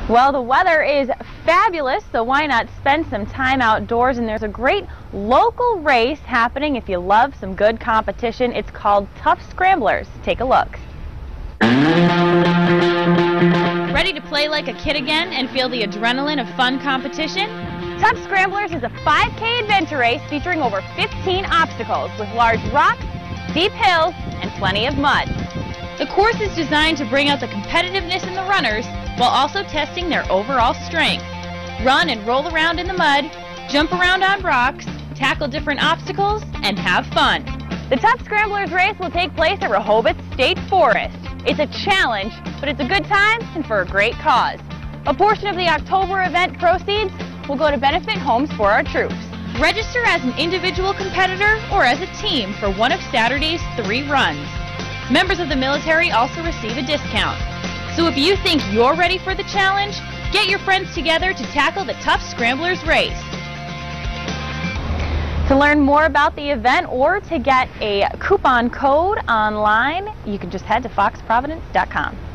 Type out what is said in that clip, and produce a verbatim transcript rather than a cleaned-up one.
Well, the weather is fabulous, so why not spend some time outdoors? And there's a great local race happening if you love some good competition. It's called Tough Scramblers. Take a look. Ready to play like a kid again and feel the adrenaline of fun competition? Tough Scramblers is a five K adventure race featuring over fifteen obstacles with large rocks, steep hills, and plenty of mud. The course is designed to bring out the competitiveness in the runners while also testing their overall strength. Run and roll around in the mud, jump around on rocks, tackle different obstacles, and have fun. The Tough Scramblers race will take place at Rehoboth State Forest. It's a challenge, but it's a good time and for a great cause. A portion of the October event proceeds will go to benefit homes for our troops. Register as an individual competitor or as a team for one of Saturday's three runs. Members of the military also receive a discount. So if you think you're ready for the challenge, get your friends together to tackle the Tough Scramblers race. To learn more about the event or to get a coupon code online, you can just head to fox providence dot com.